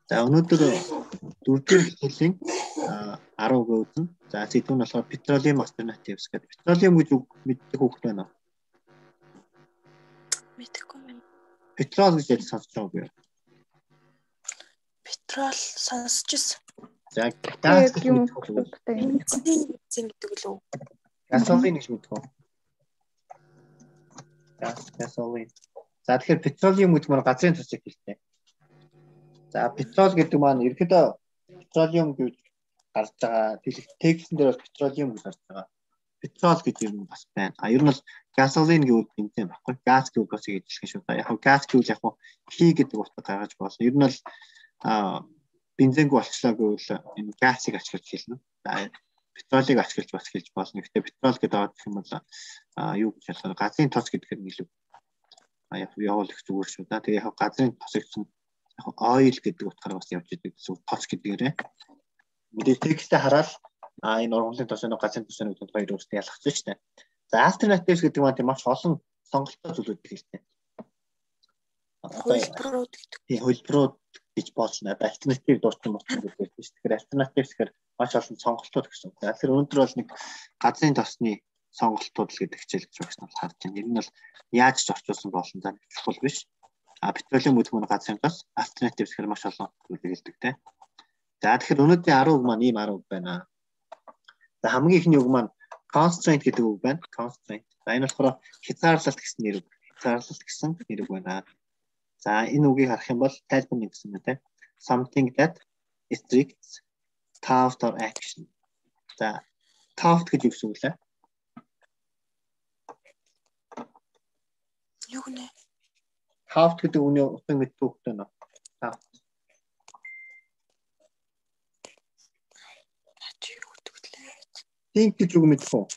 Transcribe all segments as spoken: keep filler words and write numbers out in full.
За өнөөдөр дөрөвдүгээр хэсгийн арав гүйтэн. За сэдв нь болохоор petroleum alternatives гэдэг. Petroleum гэж үг мэддэг хүүхэд байна уу? Мэдхгүй байна. Петрол гэж яаж сонсож байгаа юм бэ? Петрол сонсож ирсэн. За газ гэж юм мэддэг үү? Бензин гэдэг лөө. Gasoline гэж мэддэг үү? Газ, gasoline. За тэгэхээр petroleum гэдэг маань газрын цусыг хэлдэг. За петрол гэдэг маань ерөөдөө petroleum гэж гарч байгаа. Текстэн дээр бол petroleum гэж гарч байгаа. Петрол гэж юм бас байна. А ер нь бол gasoline гэвэл бензин баггүй. Газ гэвэл бас ингэж хэлэх шүү дээ. Яг нь газ гэвэл яг нь хий гэдэг утга гаргаж болно. Ер нь бол а бензинг болчлаа гэвэл энэ газыг ашиглаж хэлнэ. За петролыг ашиглаж бас хэлж болно. Гэхдээ петрол гэдэг аваад гэх юм бол а юу гэж хэлэх вэ? Газрын тос гэдгээр нь илүү а яг явуулах зүгээр шүү дээ. Тэгээ яг газрын тос гэсэн яг oil гэдэг утгаараа бас явж идэг гэсэн тос гэдгээрээ. Мэдээ текстээ хараад а энэ ургамлын тос нэг газрын тос нэг хоёр өөрсдөө ялгацсан шүү дээ. За alternatives гэдэг нь маш олон сонголттой зүйлүүд хэлдэг. Хөлбөрүүд гэдэг. Тийм хөлбөрүүд гэж боочно. Alternative дуурсан болох гэдэг шүү дээ. Тэгэхээр alternatives гэхээр маш олон сонголтууд гэсэн. За тэгэхээр өнөөдөр бол нэг газрын тосны сонголтууд л гэдэг хичээл гэж багш нар харж байна. Энэ нь бол яаж ч орчуулсан болно за чухал биш. А petroleum гэдэг нь газрын тос, alternatives гэхээр маш олон зүйлийг хэлдэг те. За тэгэхээр өнөөдрийн арав үг маань ийм арав үг байна. За хамгийн ихний үг маань constraint гэдэг үг байна. Constraint. За энэ болохоор хязгаарлалт гэсэн нэр үг. Хязгаарлалт гэсэн нэр үг байна. За энэ үгийг харах юм бол тайлбар нэг гэсэн мэт. Something that restricts thought or action. За thought гэж юу гэсэн үг лээ? Юу нэ? Thought гэдэг үгний утга мэддэг үг байна. Thought. Think гэж үг мэддэг үү?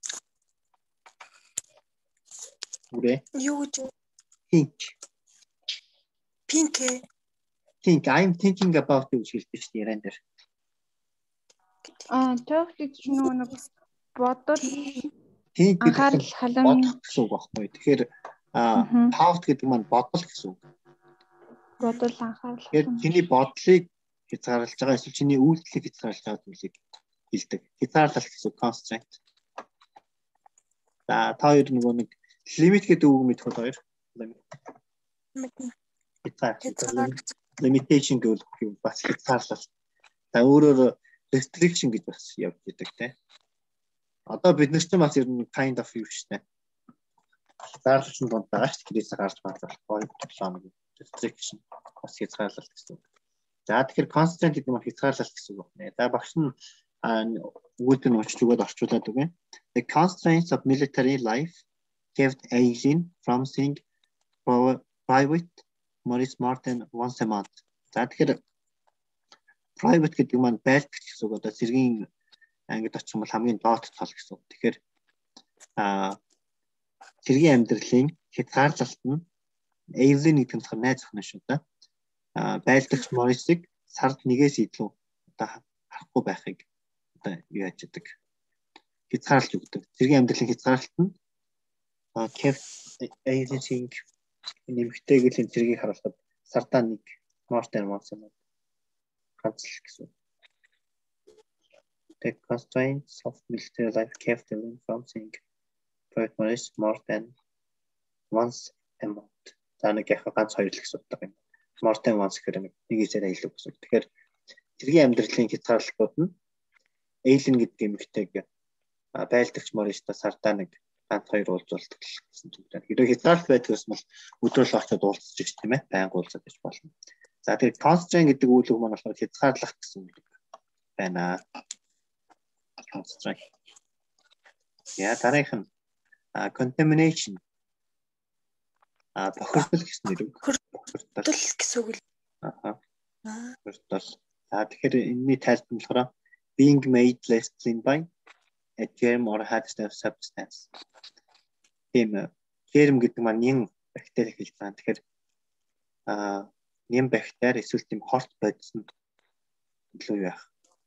Үрээ. Юу гэж? Think. Pink. Think. I'm thinking about you гэж хэлдэг шүү дээ яран дээр. Аа, talk гэж нэг бодол Think анхаарал халам гэсэн үг багхгүй. Тэгэхээр аа thought гэдэг маань бодол гэсэн үг. бодол анхаарал. Тэгэхээр чиний бодлыг хязгаарлаж байгаа эсвэл чиний үйлдэлийг хязгаарлаж байгаа зүйлийг хэлдэг. Хязгаарлалт гэсэн constraint. За та хоёр нөгөө нэг limit гэдэг үг мэдэх үү хоёр? Хязгаарлалт. Limitation гэвэл бас хязгаарлалт. За өөрөөр restriction гэж бас явж идэг те. Одоо бид нар ч бас ер нь kind of юу штэ. Хязгаарлалтын донд байгаа шүү дээ. Тэрээс гарч байгаа болохгүй restriction бас хязгаарлалт гэсэн. За тэгэхээр constraint гэдэг нь хязгаарлалт гэсэн үг байна. За багш нь үүдэн уучлалгад орчуулад өгье. The constraints of military life kept alien from seeing private Maurice Martin once a month. За тэгэхээр private гэдэг нь байлдах гэсэн үг. Одоо цэргийн ангид очих юм бол хамгийн доод тал гэсэн үг. Тэгэхээр аа цэргийн амьдралын хязгаарлалт нь alien гэдэг нь болохоор найз охин шүү дээ. Аа байлдагч Maurice-ыг сард нэгээс илүү одоо харахгүй байхыг одоо юу яаж идэг хязгаарлаж өгдөг. Цэргийн амьдралын хязгаарлалт нь kept alien нэмэгтэйгэл цэргийг харуулхад сардаа нэг Martin once a month ганцлах гэсэн. The constraints of military life kept them from seeing private Maurice more than once a month. За нэг яг ганц хоёр л гэсэн утга юм. More than once гэхээр нэгээс илүү гэсэн. Тэгэхээр цэргийн амьдралын хязгаарлалтууд нь alien гэдэг эмэгтэйг байлдагч Maurice-та сардаа нэг ганц хоёр уулзуулдаг гэсэн үг байна. Хэрэв хязгаарлалт байдгаас бол өдрөөл очоод уулзчих гэж тийм ээ. Байнга уулзах гэж болно. За тэгээд constraint гэдэг үйл үг маань болохоор хязгаарлах гэсэн үг байна. Constraint. Я дараах нь contamination. А бохирдол гэсэн нэр үг. Бохирдол гэсэн үг л. Аа. Бохирдол. За тэгэхээр энэний тайлбар нь болохоор being made less clean by a germ or hazardous substance. Тийм germ гэдэг маань ням бактери хэлж байна. Тэгэхээр аа ням бактери эсвэл тийм хорт бодис нь илүү яах.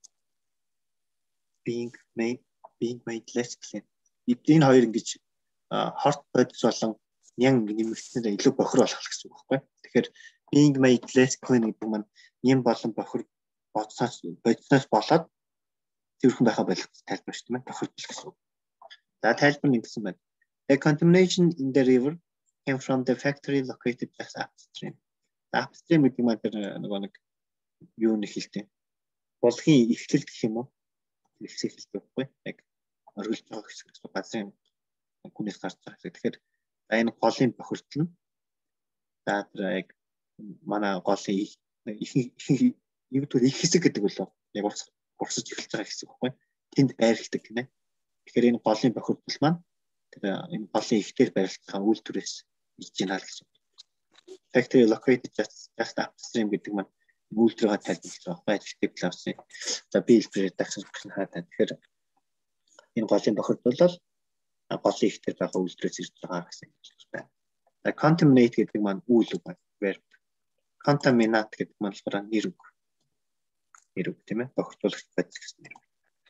Being made being made less clean. Энэ хоёр ингэж хорт бодис болон ням нэмэгдсээр илүү бохир болох гэсэн үг байхгүй. Тэгэхээр being made less clean гэдэг маань юм болон бохир бодсоос бодсоос болоод тэрхэн байха болох тайлбар шүү дээ. Бохирдол гэсэн. За тайлбар нь гэсэн байна. The contamination in the river came from the factory located just upstream. Upstream гэдэг маань тэр нөгөө нэг юу нэг хэлтэй. Булгийн эхлэл гэх юм уу? Эхлэл хэлтэй байхгүй. Яг оргилж байгаа хэсэг газрын хүнээс гарч байгаа хэсэг. Тэгэхээр энэ голын бохирдол нь за тэр яг манай голын их их юу гэдэг их хэсэг гэдэг үлээ. Яг урсаж эхэлж байгаа хэсэг байхгүй. Тэнд байрладаг гинэ. Тэгэхээр энэ голын бохирдол маань тэр энэ голын ихтер барилгын үйлдвэрээс иж гинэ гэсэн. Factory located just just upstream гэдэг маань үйлдвэрээ тайлбарлаж байгаа байж тип авсан. За би илбэрээр дагсан гэсэн хаатай. Тэгэхээр энэ голын бохирдол бол голын ихтер байгаа үйлдвэрээс ирж байгаа гэсэн байна. За contaminate гэдэг маань үйл үг verb. Contaminate гэдэг маань болохоор нэр үг. Нэр үг тийм ээ. Бохирдуулах байж гэсэн нэр үг.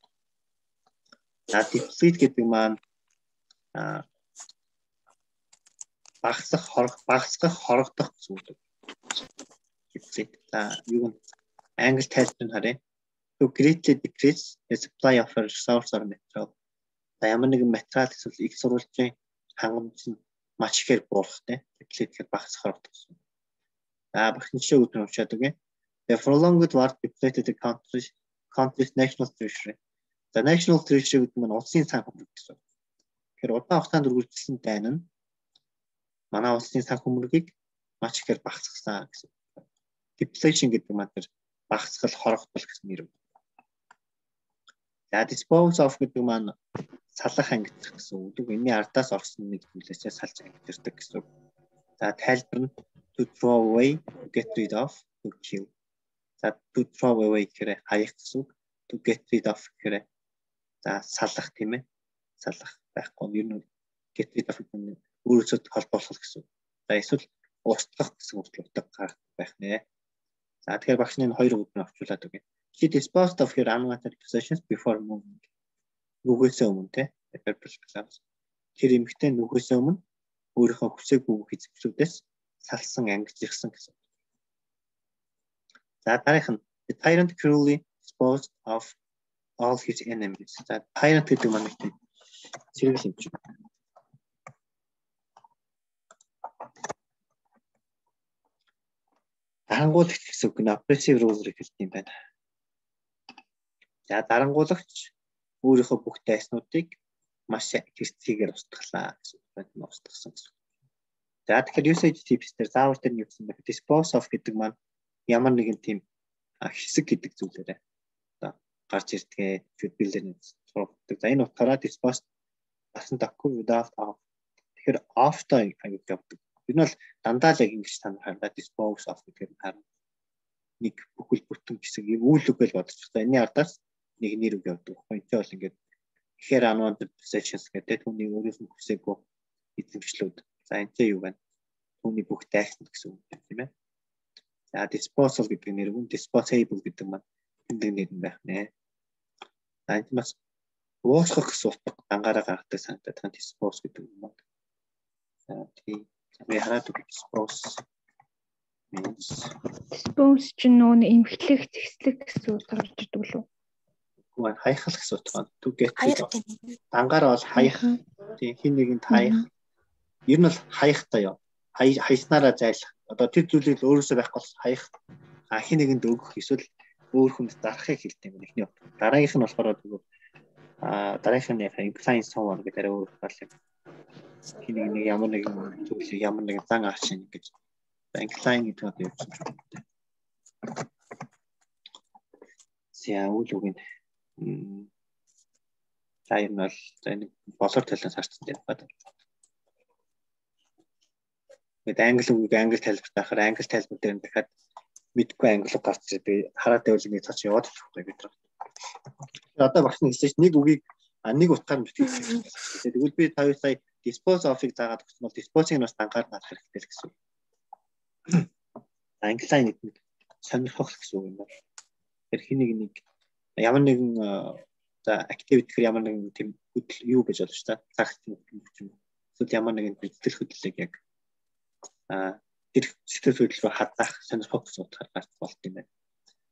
За deplete гэдэг маань а багасгах хорох багасгах хорогдох гэсэн үг. Deplete. За юу вэ? Англи тайлбар нь харъя. To greatly decrease the supply of a resource or material. За ямар нэгэн материал эсвэл их сурвалжийн хангамж нь маш ихээр буурах тийм. Deplete гэхээр багасгах хорогдох гэсэн. За багш нь жишээ өгнө уншаад үгүй. The prolonged war depleted the country's country's national treasury. За national treasury гэдэг нь улсын сан хөмрөг гэсэн. Тэгэхээр удаан хугацаанд үргэлжилсэн дайн нь манай улсын сан хөмрөгийг маш ихээр багасгасан гэсэн. Depletion гэдэг маань тэр багасгал хорогдол гэсэн нэр. За dispose of гэдэг маань салах ангидах гэсэн үг. Энэний ардаас орсон нэг зүйлээсээ салж ангиддаг гэсэн. За тайлбар нь to throw away, to get rid of, to kill. За to throw away гэхээр хаях гэсэн. To get rid of гэхээр за салах тийм ээ. Салах байхгүй. Ер нь get rid of гэдэг нь өөрөөсөө холбоолох гэсэн. За эсвэл устгах гэсэн үг утга байх нэ. За тэгэхээр багш нь хоёр үгнээ авчуулаад үгүй. She disposed of her unwanted possessions before moving. Нүгээс өмнө те. Тэр эмэгтэй нүгээс өмнө өөрийнхөө хүсээгүй хэзээ салсан ангижирсан гэсэн. За дараах нь the tyrant cruelly disposed of all his enemies. За tyrant гэдэг маань нэг зэрэг юм чинь. Дарангуулагч гэсэн үг нь oppressive ruler хэлдэг юм байна. За дарангуулагч өөрийнхөө бүх дайснуудыг маш хэрэгцээгээр устгалаа гэсэн үг байна. Устгасан гэсэн. За тэгэхээр usage tips дээр заавар дээр нь юусэн бэ? Dispose of гэдэг маань ямар нэгэн тийм хэсэг гэдэг зүйлээрээ одоо гарч ирдэг фидбилэр нэг сургадаг. За энэ утгаараа dispose басан тахгүй without of. Тэгэхээр of-тай аяг явдаг. Энэ бол дандаа л яг ингэж тань хараа dispose of гэдэг нь харна. Нэг бүхэл бүтэн хэсэг юм үйл үг л бодож байгаа. Энэний ардаас нэг нэр үг явдаг. Энд бол ингээд ихээр unwanted possessions гэдэг түүний өөрөөс нь хүсээгүй эзэмшлүүд. За энэ ч юу вэ? Түүний бүх дайсан гэсэн үг тийм ээ. За disposal гэдэг нэр үг, disposable гэдэг маань тэмдэг нэр нь байх нэ. За энэ бас уусгах гэсэн утга ангаараа гаргадаг санагдаад байгаа dispose гэдэг юм байна. За тийм би хараад dispose means dispose ч нүүн эмхлэх, зэслэх гэсэн утгаар гарч ирдэг лөө. Гүн хайхал гэсэн утгаар to get ангаараа бол хаях тийм хин нэгэнд хаях. Ер нь бол хаягтай юу. Хайснараа зайлах. Одоо тэр зүйлийг өөрөөсөө байхгүй бол хаях. А хин нэгэнд өгөх эсвэл өөр хүнд зарахыг хэлдэг юм эхний утга. Дараагийнх нь болохоор тэгвэл а дараагийнх нь implying someone гэдэг арай өөр байна. Хин нэг ямар нэгэн зүйлийг ямар нэгэн зан авчин гэж implying гэдэг нь юу юм бэ? Зя үл үг нь За юм бол нэг болоор талаас харцсан дээр байна. Гэт англи үг англи тайлбарт ахаар англи тайлбар дээр нь дахиад мэдгүй англи үг гарч ирээ. Би хараад байвал нэг цааш яваад очихгүй бид нар. Одоо багш нь хэлсэн чинь нэг үгийг нэг утгаар нь бичиж. Тэгвэл би тавь сая dispose of-ыг заагаад өгсөн бол dispose-ыг бас ангаар гарах хэрэгтэй л гэсэн. Англиар нэг сонирхох гэсэн үг юм байна. Тэр хэнийг нэг ямар нэгэн за activity гэхээр ямар нэгэн тийм хөдөл юу гэж болж та цагт юм. Эсвэл ямар нэгэн бүтээл хөдлөлийг яг а тэр сэтгэл хөдлөл рүү хадах, сонирхох гэсэн утгаар гарч болт юм байна.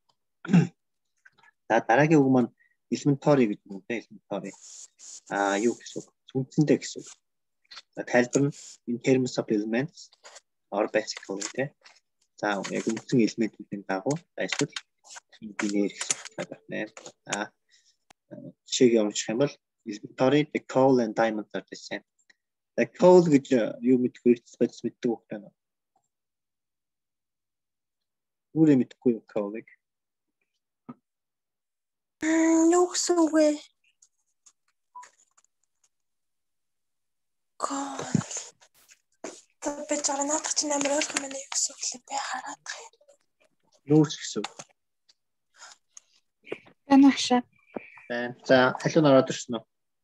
За дараагийн үг маань elementary гэдэг юм дээ, elementary. Аа юу гэсэн үг? Үндсэндээ гэсэн үг. За тайлбар нь in terms of elements or basic гэдэг. За яг үндсэн элементүүдийн дагуу эсвэл инженер гэсэн үг байна. Аа жишээг явуулчих юм бол elementary, the coal and diamonds are the same. The coal гэж юу мэдгүй спец мэддэг үг байна. Үрэ мэдгүй coal-ыг. Юу гэсэн үг вэ? Coal. Би жаа надад чинь амар ойлгох юм байна юу гэсэн үг лээ би хараад тах юм. Нүүрс гэсэн үг. Танахшаа. За халуун ороод ирсэн үү?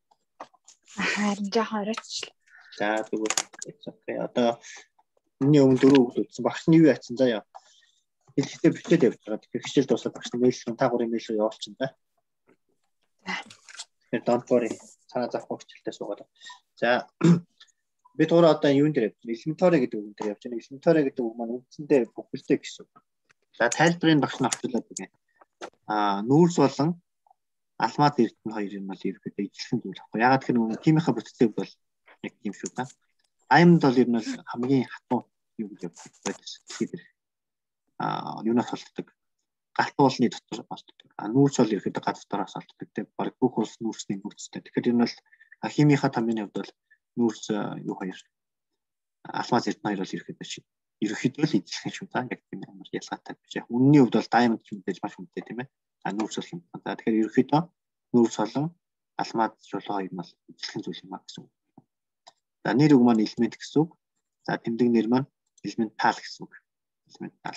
Харин жоохон оройтчлаа. За тэгвэл одоо миний өмнө дөрөв үг үзсэн. Багш нь юу яатсан заа яа. Хэлхтээ бичээд явж байгаа. Тэгэхээр хичээл дуусаад багш нь мэйл рүү та гурийн мэйл рүү явуулчихна да. Тэгэхээр don't worry. Цаа захгүй хичээлдээ суугаад. За бид гурав одоо юун дээр явж байна? Elementary гэдэг үг дээр явж байна. Elementary гэдэг үг маань үндсэндээ бүхэлдээ гэсэн. За тайлбарыг багш нь авчлаад байна. Аа нүүрс болон алмаад эрдэнэ хоёр юм бол ерөөдөө ижилхэн зүйл ахгүй. Ягаад гэхээр нөгөө тиймийнхээ бүтцийг бол яг тийм шүү да. Diamond бол ер нь хамгийн хатуу юу гэж боддог. Тэгэхээр аа юунаас болтдог? Галт уулны дотор болтдог. А нүүрс бол ерөөдөө гад дотороос болтдог. Тэгээ баг бүх улс нүүрсний бүрдтэй. Тэгэхээр ер нь бол химийнхаа тамирын хувьд бол нүүрс юу хоёр алмаз эрдэнэ хоёр бол ерөөдөө шиг ерөөхдөө л ижилхэн шүү да. Яг тийм амар ялгаатай биш. Яг үнний хувьд бол diamond ч мэдээж маш үнэтэй тийм ээ. А нүүрс бол юм. За тэгэхээр ерөөхдөө нүүрс болон алмаз чулуу хоёр мал ижилхэн зүйл юм а гэсэн үг. За нэр үг маань элемент гэсэн үг. За тэмдэг нэр маань элементал гэсэн үг. Элементал.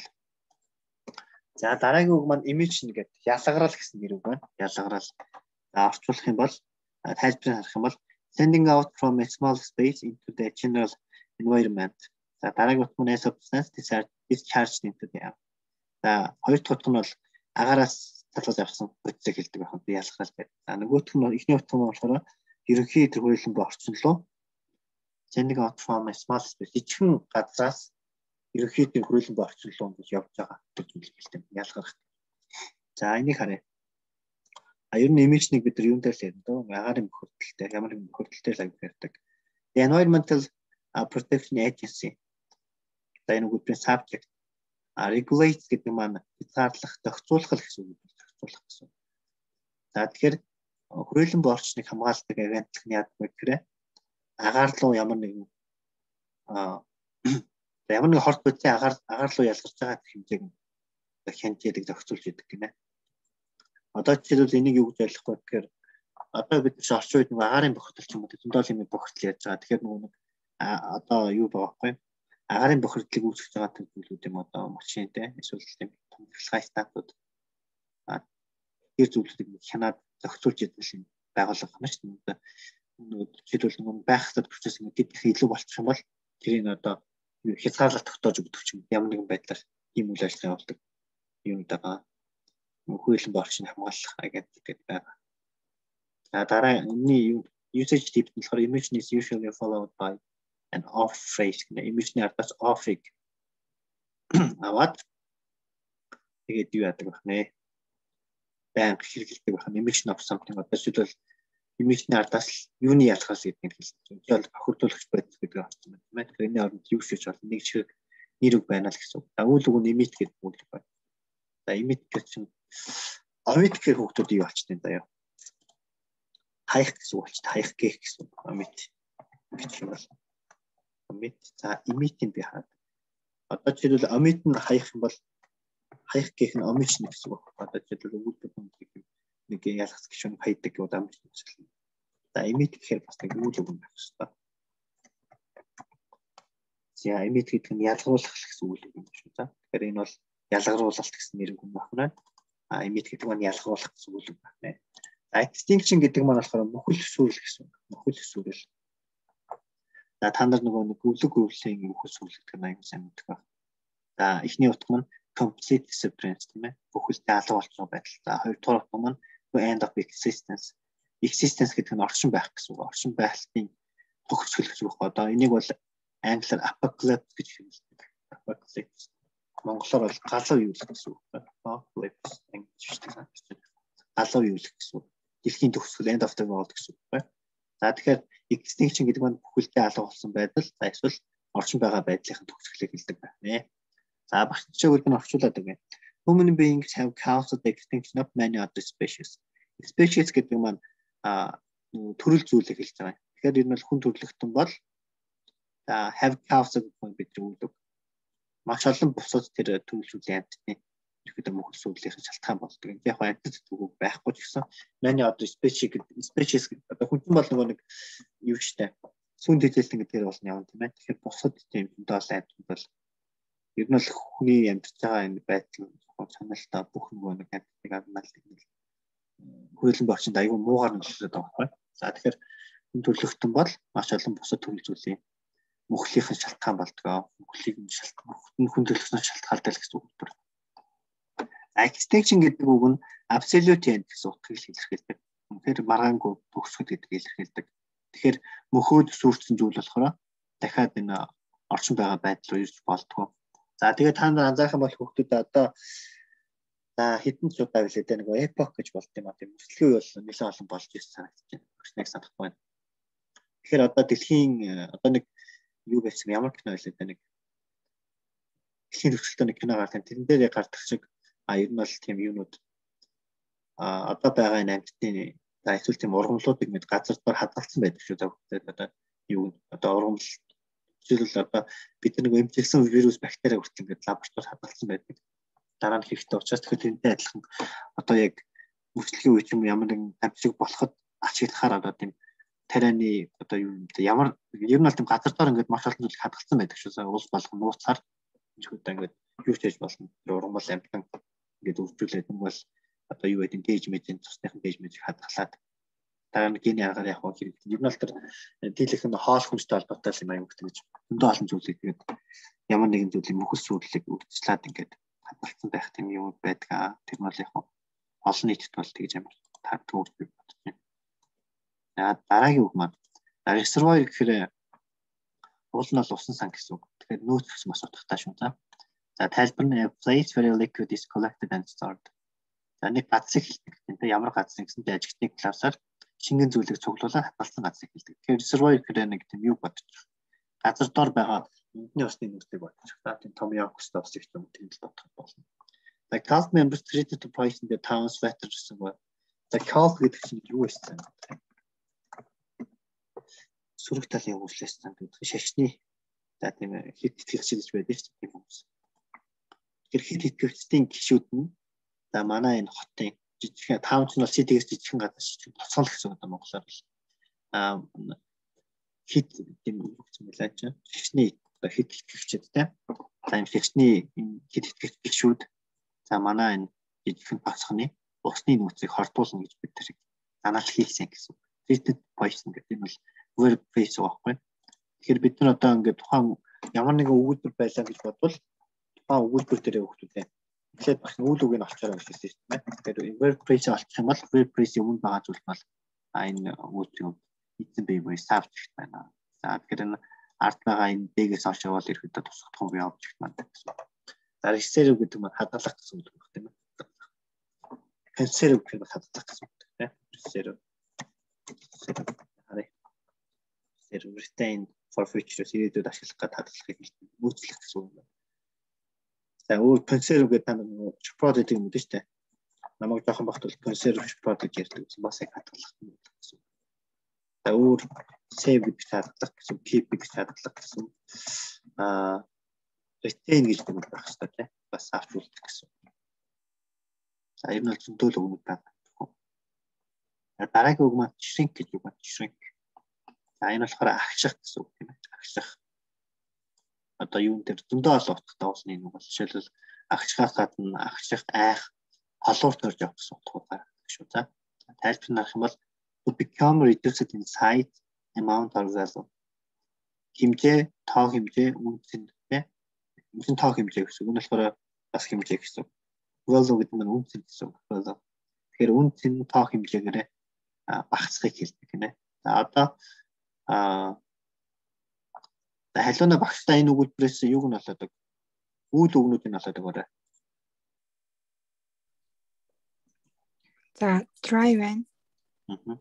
За дараагийн үг маань emission гэдэг ялгарал гэсэн нэр үг байна. Ялгарал. За орчуулах юм бол тайлбарыг харах юм бол sending out from a small space into the general environment. За дараагийн утга нь substance discharged into the air. За хоёр дахь утга нь бол агаараас талаас авсан процессыг хэлдэг байх нь ялгарал байдаг. За нөгөөх нь эхний утга нь болохоор ерөнхий тэр хуулимбын орчин руу sending out from a small space ичхэн газраас ерөнхий тэр хуулимбын орчин руу ингэж явж байгаа гэж хэлдэг ялгарх. За энийг харъя. А ер нь emission-ыг бид нар юун дээр л ярина дөө агарын бохирдолтой ямар нэгэн бохирдолтой л амьддаг. The Environmental Protection Agency. За энэ үгтэй subject а regulates гэдэг маань хязгаарлах, зохицуулах гэсэн үг зохицуулах гэсэн. За тэгэхээр хуулимбын орчныг хамгаалдаг агентлаг нь яадаг вэ гэхээр агаар руу ямар нэгэн а ямар нэгэн хорт бодис агаар агаар руу ялгарч байгаа хэмжээг хянжээдэг зохицуулж идэг гинэ. Одоо жишээлбэл энийг юу гэж ойлгох вэ гэхээр одоо бид ч орчин үед нэг агарын бохирдол ч юм уу зөндөл юм бохирдол яаж байгаа. Тэгэхээр нөгөө нэг одоо юу байгаа байхгүй агарын бохирдлыг үүсгэж байгаа зүйлүүд юм одоо машинтэй эсвэл тийм томилгын статууд а тэр зүйлүүдийг хянаад зохицуулж идэх юм байгууллага байна шүү дээ. Нөгөө жишээлбэл нөгөө байх хэвээр процесс ингээд илүү болчих юм бол тэрийг одоо хязгаарлалт тогтоож өгдөг ч юм ямар нэгэн байдлаар ийм үйл ажиллагаа явуулдаг юм дагаа. Хуулимбын орчныг хамгаалах агентлаг гэдэг байгаа. За дараа энэ usage type нь болохоор emission is usually followed by an off phrase. Emission ардаас off-ыг аваад тэгээд юу яадаг байх нэ? Баян хэрэгэлдэг байх. Emission of something одоо жишээлбэл emission ардаас юуны ялгаас гэдгийг хэлсэн. Энэ бол бохирдуулагч байдал гэдэг орчин байна. Тийм ээ. Тэгэхээр энэ оронд юу шиж бол нэг шиг нэр үг байна л гэсэн. За үйл үг нь emit гэдэг үг байна. За emit гэж чинь omit гэх хүүхдүүд юу болчихсон заяа. Хаях гэсэн үг болчих. Хаях гэх гэсэн omit гэж юм байна. Omit за emit-ийг би хараад. Одоо жишээлбэл omit нь хаях юм бол хаях гэх нь omit гэсэн үг. Одоо жишээлбэл өвөлдөг нэг ялгц гişүн хайдаг гэдэг omit гэсэн. За emit гэхээр бас нэг үйл үг байх шүү дээ. За emit гэдэг нь ялгаруулах гэсэн үйл үг юм шүү дээ. Тэгэхээр энэ бол ялгаруулалт гэсэн нэр үг байна. А emit гэдэг нь ялгаруулах гэсэн үйл үг байна. За extinction гэдэг маань болохоор мөхөл сүрэл гэсэн үг. Мөхөл сүрэл. За та нар нөгөө нэг өвлөг өвлийн мөхөл сүрэл гэдэг нь аягүй сайн мэддэг байна. За эхний утга маань complete disappearance тийм ээ. Бүхэлдээ алга болчихсон байдал. За хоёр дахь утга маань end of existence. Existence гэдэг нь оршин байх гэсэн үг. Оршин байхлын төгсгөл гэсэн үг. Одоо энийг бол англиар apocalypse гэж хэлдэг. apocalypse. Монголоор бол галуу юу л гэсэн үг байна. Apocalypse англи хэлээр галуу юу л гэсэн үг. Дэлхийн төгсгөл end of the world гэсэн үг байна. За тэгэхээр extinction гэдэг нь бүхэлдээ алга болсон байдал, за эсвэл орчин байгаа байдлын төгсгөлийг хэлдэг байна. За багчаагүйг нь орчуулад өгье. Human beings have caused the extinction of many other species. Species гэдэг нь маань төрөл зүйлийг хэлж байгаа. Тэгэхээр энэ бол хүн төрлөختөн бол за have caused гэх нь бидний үг. Маш олон бусад тэр төрөл зүйлийн амьтны ихэд мөхөл сүлжээхэн шалтгаан болдог. Яг хаа амьтад зүг байхгүй ч гэсэн many other species species одоо хүн бол нөгөө нэг юу штэ. Сүн дэжэлтэн гэдгээр бол явна тийм ээ. Тэгэхээр бусад тийм дөөл амьтад бол ер нь бол хүний амьдарч байгаа энэ байдал санаалтаа бүх нөгөө нэг амьтдыг амнаалдаг нэг хөрөлн борчинд аюу муугаар нөлөөлөд байгаа байхгүй. За тэгэхээр хүн төрлөختөн бол маш олон бусад төрөл зүйлийн мөхлийн шалтгаан болдгоо. Мөхлийн шалтгаан хүн төрлөختнөөс шалтгаалдаг гэсэн үг байна. Extinction гэдэг үг нь absolute end гэсэн утгыг илэрхийлдэг. Тэгэхээр маргаангүй төгсгөл гэдгийг илэрхийлдэг. Тэгэхээр мөхөөд сүрчсэн зүйл болохоор дахиад энэ орчин байгаа байдал руу ирж болдгоо. За тэгээд та нар анзаарах юм бол хүүхдүүд одоо за хэдэн ч удаа гэлээ нэг epoch гэж болд юм аа тийм мөчлөгийн үе бол нэлээд олон болж ирсэн санагдаж байна. Нэг санахгүй байна. Тэгэхээр одоо дэлхийн одоо нэг юу байсан ямар кино байлаа нэг дэлхийн төвчлөлтөө нэг кино гарсан. Тэрэн дээр гардаг шиг а ер нь бол тийм юунууд а одоо байгаа энэ амьтдын за эсвэл тийм ургамлуудыг мэд газар дээр хадгалсан байдаг шүү дээ. Одоо юу одоо ургамл жишээлбэл одоо бид нэг эмчилсэн вирус бактери хүртэл ингээд лабораторид хадгалсан байдаг. Дараа нь хэрэгтэй учраас тэгэхээр тэрнтэй адилхан одоо яг мөчлөгийн үе юм ямар нэгэн амьтыг болоход ашиглахаар одоо тийм тарианы одоо юу ямар ер нь бол тийм газар дээр ингээд маш олон зүйлийг хадгалсан байдаг шүү. Улс болгон нууцаар зөвхөн ингээд юу ч хийж болно. Ургамл амьтан ингээд өвчүүлээд нэг бол одоо юу гэдэг дээж мэдэн цусныхан дээж мэдийг хадгалаад дараа нь гений аргаар явах хэрэгтэй. Ер нь бол тэр дийлэх нь хоол хүнстэй холбоотой юм аюу гэдэг гэж өндөө олон зүйлийг тэгээд ямар нэгэн зүйлийн мөхөл сүрлийг үргэлжлээд ингээд хадгалсан байх тийм юм байдаг. Тэр нь бол яг олон нийтэд бол тэгж амар таардаг би бодож байна. За дараагийн үг маань reservoir гэхээр уул нь бол усан сан гэсэн үг. Тэгэхээр нөөц гэсэн бас утгатай шүү. За за тайлбар нь place where liquid is collected and stored. За нэг газрыг хэлдэг. Тэ ямар газар гэсэн чинь ажигтны классаар шингэн зүйлийг цуглуулаад хадгалсан газрыг хэлдэг. Тэгэхээр reservoir гэхээр нэг тийм юу бодож газар дор байгаа үндэсний усны нөөцийг бодож байгаа. Тийм том явах хөстэй усыг юм тийм л бодох болно. The cult members treated to poison the town's water reservoir. The cult гэдэг чинь юу вэ? Сүрэг талын үйлчлээс гэдэг шашны за тийм хит итгэгч гэж байдаг шүү дээ хүмүүс. Тэр хит итгэгчдийн гишүүд нь за манай энэ хотын жижигхэн таунч нь бол ситигээс жижигхэн газар шиг тоцоол гэсэн үг Монголоор л аа хит тийм үг юм байлаа ч шашны хит итгэгчд тийм за энэ шашны хит итгэгч гишүүд за манай энэ жижигхэн бацхны усны нөөцийг хордуулна гэж бид тэр занаалт хийсэн гэсэн үг. Treated poison гэдэг нь бол word phrase байхгүй. Тэгэхээр бид нар одоо ингээд тухайн ямар нэгэн өгүүлбэр байлаа гэж бодвол тухайн өгүүлбэр дээрээ өгчүүдээ. Тэгэхээр бас үйл үгийг нь олчоор гэж хэлсэн шүү дээ. Тэгэхээр word phrase олчих юм бол word phrase өмнө байгаа зүйл бол а энэ өгүүлбэрийг эзэн бий буй савч гэх байна. За тэгэхээр энэ ард байгаа энэ дэгээс олшоол ирэхэд тусах том явж гэх маань гэсэн. За reserve гэдэг нь хадгалах гэсэн үг байна тийм ээ. Conserve гэх нь хадгалах гэсэн үг тийм ээ. Reserve retain for future ирээдүйд ашиглах гэж хадгалахыг нөөцлөх гэсэн үг байна. За өөр conserve гэдэг нь product юм дээ шүү дээ. Намайг жоохон багт бол conserve product ярьдаг гэсэн бас яг хадгалах гэсэн үг. За өөр save гэж хадгалах гэсэн, keep гэж хадгалах гэсэн. Аа retain гэж нэг байх хэрэгтэй тийм бас авчруулах гэсэн. За ер нь л зөндөл өгнөд байна. Дараагийн үг маань shrink гэж үг байна. Shrink. За энэ болохоор агших гэсэн үг тийм ээ. Агших. Одоо юун дээр зөндөө олон утгатай усны нэг бол жишээлбэл агшихаас гадна агших, айх, холуур төрж явах гэсэн утгуудаар шүү. За тайлбар нарах юм бол to become reduced in size, amount or value. Хэмжээ, тоо хэмжээ, үнцэн тийм ээ. Үнцэн тоо хэмжээ гэсэн үг. Энэ болохоор бас хэмжээ гэсэн үг. Value гэдэг нь үнцэн гэсэн үг. Тэгэхээр үнцэн тоо хэмжээгээр багцхыг хэлдэг гинэ. За одоо аа халууна багштай энэ өгүүлбэрээс юуг нь болоод үйл өгнүүдийг олоод өгөөрэй. За try байна. Аа.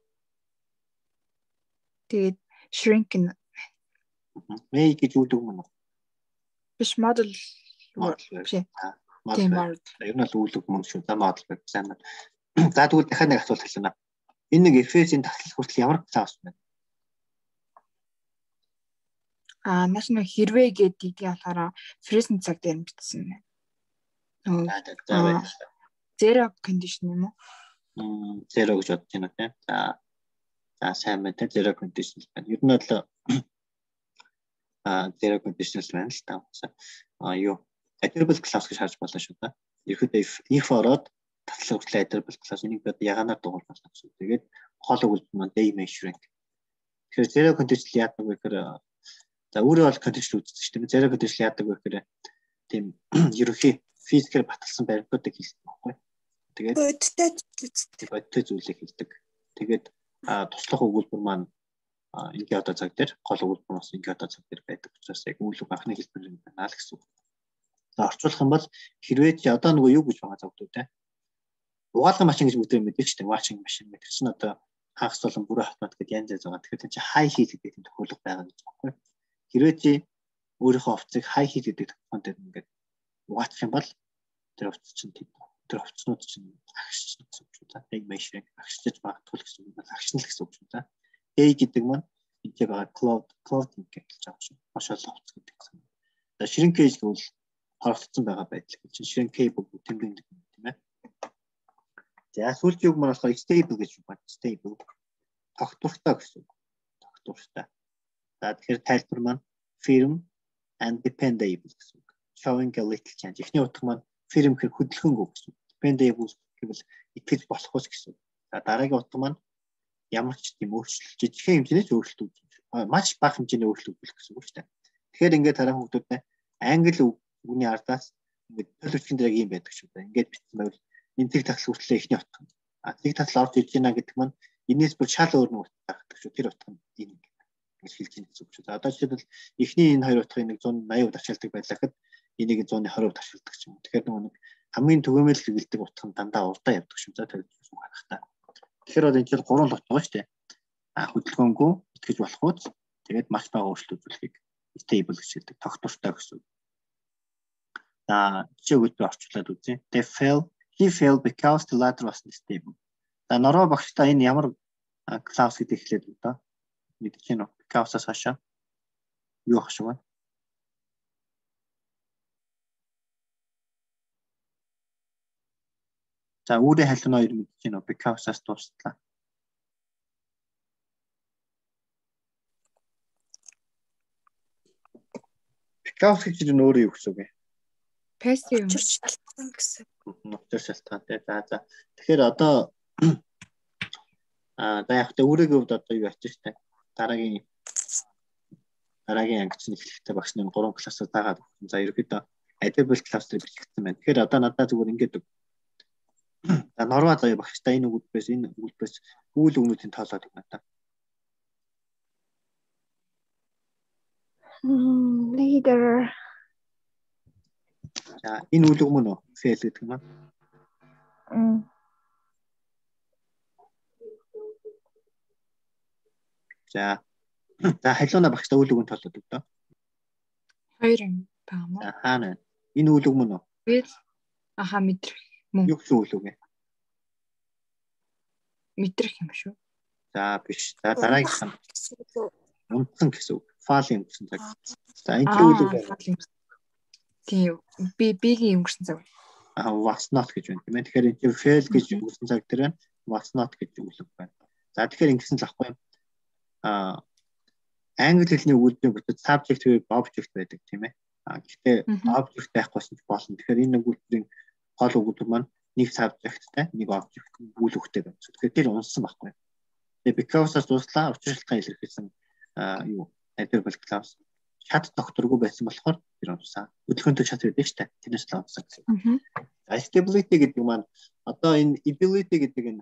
Тэгээд shrink нь Make гэж үйл өгнө. биш model Model. биш. Model. Тийм model. Ер нь л үйл өгнө шүү. За model байх сайн байна. За тэгвэл дахиад нэг асуулт хэлсэн. Энэ нэг эф-ийн таслах хүртэл ямар класс байна? Аа, наш нэг хэрвээ гэдгийг болохоор present цаг дээр бичсэн байна. За байна. Zero condition юм уу? Мм, zero гэж бодож байна тийм. За. За сайн байна тийм. Zero condition байна. Ер нь л а zero condition байна л та. А юу? Attribute class гэж харж болно шүү дээ. Ерөөдөө if if ороод таслах хүртэл attribute class энийг бид яганаар дуурах гэсэн. Тэгээд хол өгүүлбэр маань day measuring. Тэгэхээр zero condition яадаг вэ гэхээр за өөрөө бол condition үздэг шүү дээ. Zero condition яадаг вэ гэхээр тийм ерөөхий физикээр баталсан баримтуудыг хийдэг байхгүй. Тэгээд бодтой үздэг. бодтой зүйлийг хийдэг. Тэгээд туслах өгүүлбэр маань ингээ одоо цаг дээр гол өгүүлбэр бас ингээ одоо цаг дээр байдаг учраас яг үйл үг анхны хэлбэр юм байна л гэсэн үг. За орчуулах юм бол хэрвээ чи одоо нөгөө юу гэж байгаа зөвхөн те. Угаалгын машин гэж мэдээ мэдээ ч тийм washing machine гэдэг чинь одоо хагас болон бүрэн автомат гэдэг янз янз байгаа. Тэгэхээр чи high heat гэдэг тийм тохиолдол байгаа гэж байна. Хэрвээ чи өөрийнхөө овцыг high heat гэдэг тохиолдолд дээр ингээд угаах юм бол тэр овц чинь тийм тэр овцнууд чинь агшч гэсэн үг шүү дээ. Day measuring агшчиж магадгүй гэсэн үг бол агшна л гэсэн үг шүү дээ. Day гэдэг маань энэ байгаа cloud cloud гэж байгаа шүү. Машаал овц гэдэг юм. За shrinkage гэвэл хорогдсон байгаа байдал гэж shrinkage бүгд тэмдэглэдэг юм тийм ээ. За сүүлчийг маань болохоор stable гэж байна. Stable тогтвортой гэсэн үг. Тогтвортой. За тэгэхээр тайлбар маань firm and dependable гэсэн үг. Showing a little change. Эхний утга маань firm гэхээр хөдөлгөөнгүй гэсэн үг. Dependable гэвэл итгэж болох ус гэсэн үг. За дараагийн утга маань ямар ч тийм өөрчлөлт жижигхэн хэмжээний өөрчлөлт үүснэ. Маш бага хэмжээний өөрчлөлт үүсэх гэсэн үг шүү дээ. Тэгэхээр ингээд тарах хүмүүстэй англи үгний ардаас ингээд төлөвчгөн дээр ийм байдаг шүү дээ. Ингээд бичсэн байвал энэ тэг таслах хүртлээ ихний утга. А тэг тасал орж ирж байна гэдэг маань энэс бүр шал өөр нэг утга гэдэг шүү. Тэр утга нь энэ гэж хэлж байгаа гэсэн үг шүү. За одоо жишээлбэл эхний энэ хоёр утгыг нэг one eighty хувьд ашигладаг байлаа гэхэд энийг one twenty хувьд ашигладаг юм. Тэгэхээр нэг хамгийн түгээмэл хэрэгэлдэг утга нь дандаа урдаа явдаг шүү. За тэр юм харах та. Тэгэхээр одоо энэ чинь гурван утга байна шүү дээ. А хөдөлгөөнгүй итгэж болох үз. Тэгээд маш бага өөрчлөлт үзүүлэхийг stable гэж хэлдэг. Тогтвортой гэсэн үг. За жишээ өгүүлбэр орчуулад үзье. They fell He failed because the ladder was unstable. За нороо багштай энэ ямар класс гэдэг хэлээд үү та? Мэдэж байна уу? Because-аас хашаа. Юу ах шиг байна? За үүрээ халуун хоёр мэдэж байна уу? Because-аас дуустлаа. Because гэж нь өөрөө юу гэсэн үг вэ? Passive Учирч шалтгаан гэсэн. Нутгаар шалтгаантай. За за. Тэгэхээр одоо аа за яг та өөрөөгөө одоо юу ачиж та дараагийн дараагийн ангич нь эхлэхдээ багш нь гурван классаар дагаад өгсөн. За ерөөдөө attribute class дээр бичигдсэн байна. Тэгэхээр одоо надад зүгээр ингээд үг. За норва заяа багштай энэ өгүүлбэрээс энэ өгүүлбэрээс үйл өгнүүдийн тоолоод өгнө та. Leader. За энэ үйл үг мөн үү? Fail гэдэг юм аа. Мм. За. За халууна багштай үйл үгэн тоолоод өгдөө. Хоёр юм байна мó. За хаана? Энэ үйл үг мөн үү? Will аха мэдрэх мөн. Юу гэсэн үйл үг вэ? Мэдрэх юм шүү. За биш. За дараагийн унтсан гэсэн үг. Fall юм гэсэн цаг. За энэ үйл үг байна. Тийм би бигийн өнгөрсөн цаг. Аа was not гэж байна тийм ээ. Тэгэхээр энэ fail гэж өнгөрсөн цаг дээр was not гэж үгэл байна. За тэгэхээр ингэсэн л ахгүй юм. Аа англи хэлний өгүүлбэрийн бүтэц subject verb object байдаг тийм ээ. Аа гэхдээ object байхгүйсэн ч болно. Тэгэхээр энэ өгүүлбэрийн гол өгүүлбэр маань нэг subjectтай нэг object үйл өгтэй байна. Тэгэхээр тэр унсан байхгүй. Тэгээ because-аас дуслаа учир шалтгаан илэрхийлсэн аа юу attribute class шат докторгүй байсан болохоор тэр унсан. Хөдөлгөөнтэй шат байдаг шүү дээ. Тэрнээс л унсан гэсэн. Аа. Stability гэдэг маань одоо энэ ability гэдэг энэ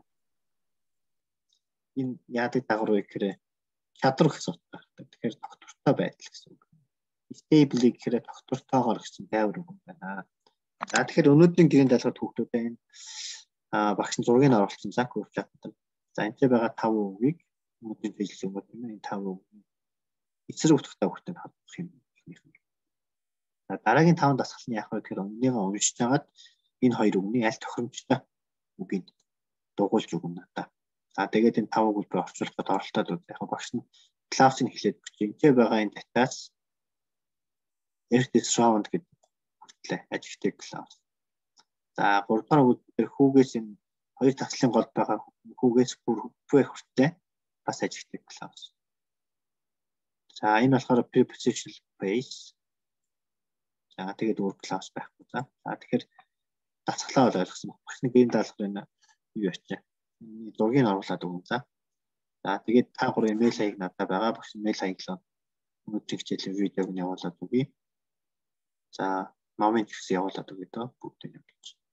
энэ яадаг дагавар вэ гэхээр чадвар гэсэн утгатай. Тэгэхээр доктортой байдал гэсэн үг. stable гэхээр тогтвортойгоор гэсэн тайвар үг юм байна. За тэгэхээр өнөөдрийн гэрийн даалгавар хүүхдүүд байна. Аа багш нь зургийг оруулсан за курс чадсан. За энэ байгаа тав үгийг өнөөдрийн хэлсэн үг юм. Энэ тав үг эсрэг утгатай хүүхдэд хадгалах юм. За дараагийн таван дасгалын яах вэ гэхээр өмнөнийг уншиж хагаад энэ хоёр үгний аль тохиромжтой үгийг дугуйлж өгнө надаа. За тэгээд энэ тав үгийг би орчуулахад оролдоод үзье. Яг багш нь клаусыг хэлээд өгч. Энд байгаа энэ датаас Earth is round гэдэг хүртлээ adjective clause. За гурав дахь үг дээр хүүгээс энэ хоёр таслын гол байгаа хүүгээс бүр хүртлээ бас adjective clause. За энэ болохоор prepositional phrase. За тэгээд word clause байхгүй. За тэгэхээр дасгалаа бол ойлгосон баг. Багшны гэрийн даалгавар энэ юу ячаа. Энэ зургийг оруулаад өгнө. За. За тэгээд та гурав имэйл хаяг надад байгаа. Багш имэйл хаяглаа. Өнөөдрийн хичээлийн видеог нь явуулаад өгье. За номын хэсэг явуулаад өгье дөө бүгд нь явуулж.